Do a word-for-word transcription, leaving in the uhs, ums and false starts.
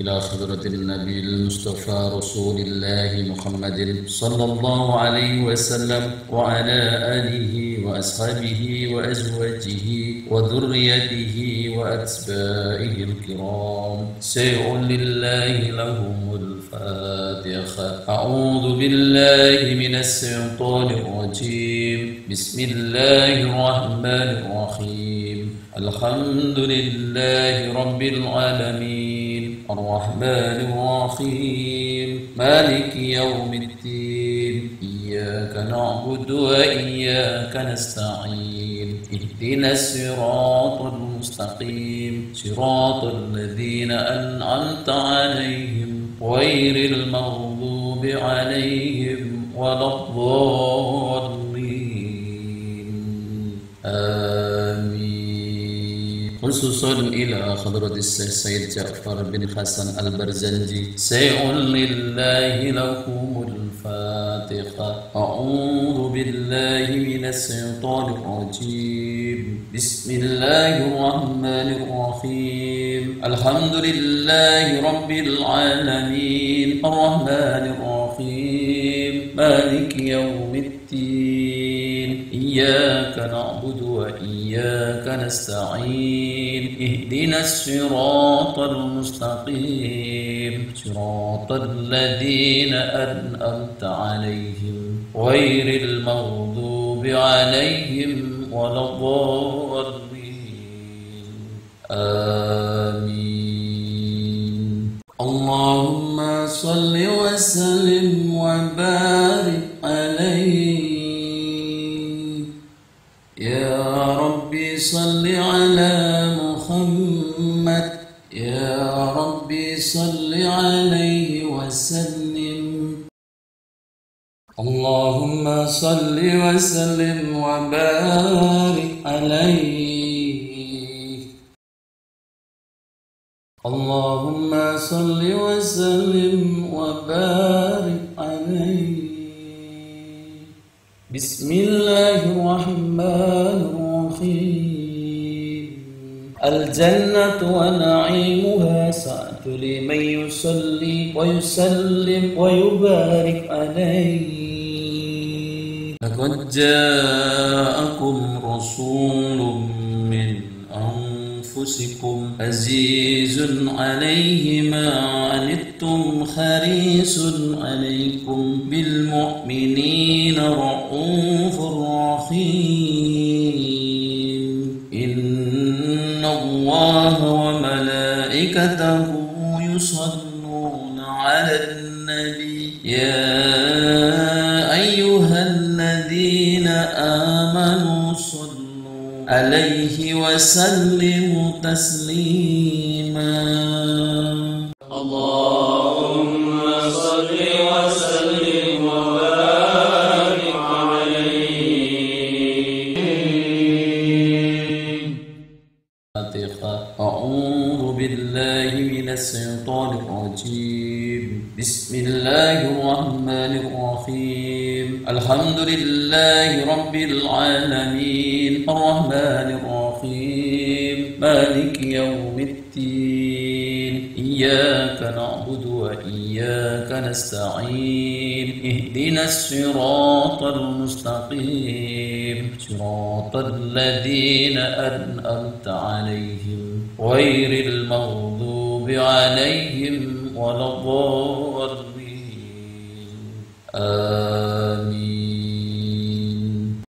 إلى حضرة النبي المصطفى رسول الله محمد صلى الله عليه وسلم وعلى آله وأصحابه وأزواجه وذريته وأتباعه الكرام. شيء لله لهم الفاتحة. أعوذ بالله من الشيطان الرجيم. بسم الله الرحمن الرحيم. الحمد لله رب العالمين الرحمن الرحيم مالك يوم الدين. إياك نعبد وإياك نستعين. اهدنا الصراط المستقيم صراط الذين أنعمت عليهم غير المغضوب عليهم ولا الضالين. آمين. خصوصا إلى حضرة الشيخ سيد جعفر بن حسن البرزنجي. شيء لله لكم الفاتحة. أعوذ بالله من الشيطان الرجيم. بسم الله الرحمن الرحيم. الحمد لله رب العالمين الرحمن الرحيم مالك يوم الدين. إياك نعبد وإياك نستعين. اهدنا الصراط المستقيم صراط الذين أنعمت عليهم غير المغضوب عليهم ولا الضالين. آمين. اللهم صل وسلم وبارك عليه. يا ربي صل على محمد. يا ربي صل عليه وسلم. اللهم صل وسلم وبارك عليه. اللهم صل وسلم وبارك عليه. بسم الله الرحمن الرحيم. الجنة ونعيمها سعة لمن يصلي ويسلم ويبارك عليه. لقد جاءكم رسول من أنفسكم عزيز عليه ما عنتم حريص عليكم بالمؤمنين رؤوف رحيم. إن الله وملائكته يصلون على النبي. يا أيها الذين آمنوا صلوا عليه وسلموا تسليما. اللهم صل وسلم وبارك عليه. أعوذ بالله من الشيطان الرجيم. بسم الله الرحمن الرحيم. الحمد لله رب العالمين الرحمن الرحيم مالك يوم الدين. إياك نعبد وإياك نستعين. اهدنا الصراط المستقيم صراط الذين أنعمت عليهم غير المغضوب عليهم ولا الضالين. آمين.